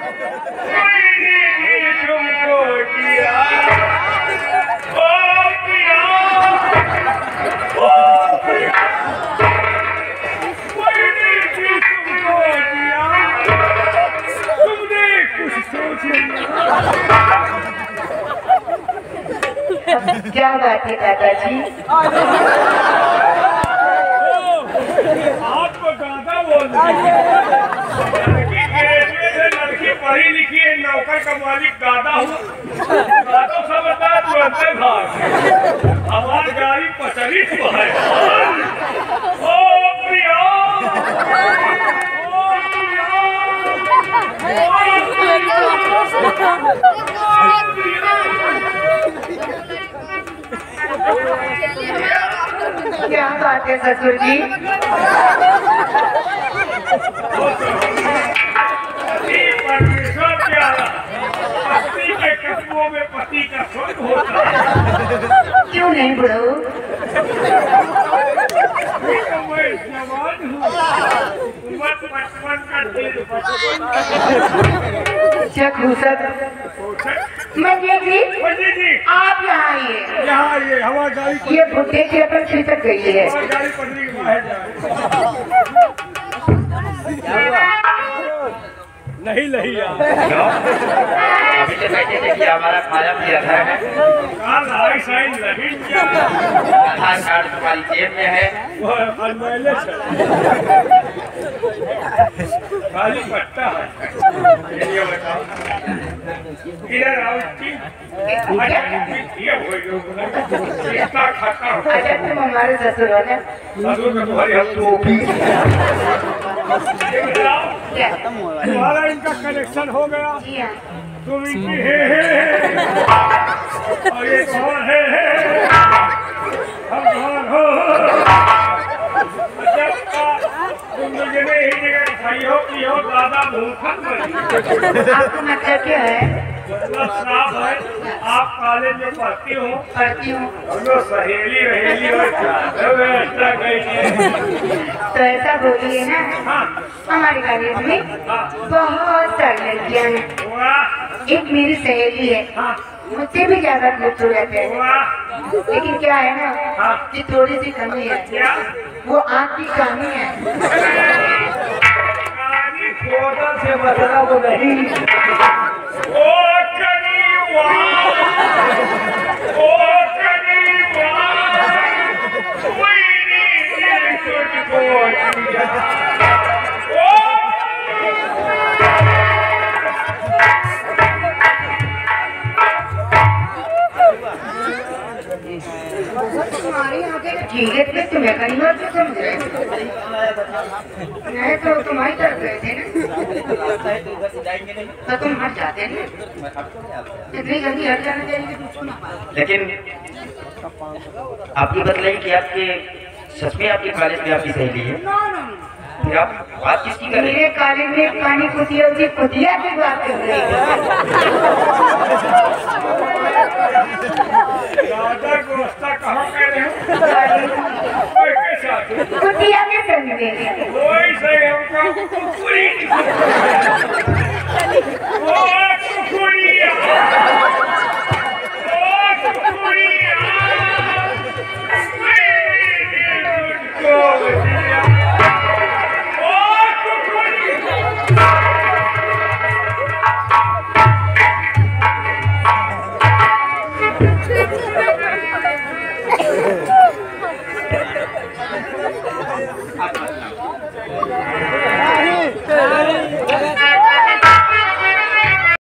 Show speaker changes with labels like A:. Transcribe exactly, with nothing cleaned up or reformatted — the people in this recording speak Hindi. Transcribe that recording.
A: क्या बात है दादाजी?
B: आपको दादा बोल लड़की पढ़ी लिखी है, नौकर का मालिक दादा हूँ। दादा समझदार तुरंत भाग हमारी गाड़ी पचड़ी तो है। ओ प्रिया,
A: क्या बात है ससुर जी?
B: पति के कदमों में पति का स्वर्ग होता है।
A: क्यों नहीं बुढ़ऊ?
B: मैं जवान हूँ, उम्र पचपन का दिल पचपन।
A: मंजी जी,
B: मंजी जी,
A: आप यहाँ आइए।
B: यहाँ आइए, हमारी गाड़ी
A: ये बुढ़े की अपन खिसक गई है।
B: हमारी गाड़ी पटरी के बाहर जाए। नहीं नहीं यार,
C: अभी तो बैठे थे कि हमारा खाया पिया था।
B: काल हाई साइन नहीं किया।
C: आधार कार्ड तुम्हारी जेब में है।
B: वो अनमैले है, खाली पट्टा है। ये बताओ, इधर आओ जी। ये हो गया, इतना खट्टा हो।
A: अच्छा तुम हमारे ससुर हो ना?
B: ससुर का तुम्हारी हम टोपी। ये बताओ,
A: क्या?
B: तुम्हारा इनका कनेक्शन हो गया।
A: जी हाँ।
B: तुम इनकी है, है, है। और ये कौन है, है। हम कौन हो? जब का तुम मुझे नहीं जगह खाई हो कि हो दादा भूखा मरी।
A: आपको मतलब क्या है?
B: मतलब साफ है, आप कॉलेज में पढ़ती हो।
A: पढ़ती हूँ।
B: हम लोग सहेली रहेली और व्यवस्था गई।
A: तो ऐसा बोलिए ना,
B: हाँ,
A: हमारे कॉलेज में बहुत सारी लड़कियाँ हैं।
B: वाह,
A: एक मेरी सहेली है,
B: हाँ,
A: मुझसे भी ज्यादा खूबसूरत है।
B: वाह,
A: लेकिन क्या है ना,
B: हाँ,
A: कि थोड़ी सी कमी है।
B: क्या?
A: वो आँख की कमी है।
B: कहानी फोटो से बदला वो नहीं। ओ करीबा, ओ करीबा, कोई नहीं तुझको दिया। ओ
A: तुम्हारी आंखें ठीक है, तो तुम्हें कहीं बार क्यों समझ रहे? नहीं तो तुम्हारी तरफ गए थे ना, तो तुम हट जाते ना। इतनी जल्दी हट जाना चाहिए पूछो ना।
C: लेकिन आपकी बतलाई कि आपके सच में आपके कॉलेज में आपकी सहेली है? फिर आप बात किसकी कर रहे हैं?
A: मेरे कॉलेज में पानी कुतिया जी कुतिया की बात कर रही है।
B: दादा को रास्ता कहाँ कह रहे हो? कोई के साथ?
A: कुतिया के संग में।
B: कोई से हमको कुकुरी। ओ कुकुरिया, ओ कुकुरिया, मैंने तुझको दिया। ओ कुकुरिया,